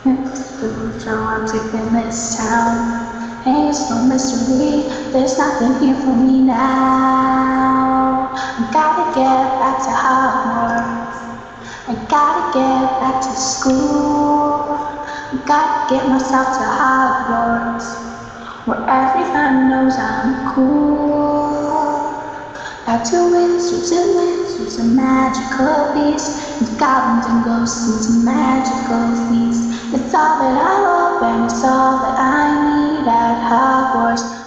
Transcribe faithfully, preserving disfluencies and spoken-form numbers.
So I'm taking this town. Hey, it's no mystery. There's nothing here for me now. I gotta get back to Hogwarts. I gotta get back to school. I gotta get myself to Hogwarts, where everyone knows I'm cool. Back to wizards and wizards and magical beasts, and goblins and ghosts and magical feasts. It's all that I hope and it's all that I need at Hogwarts.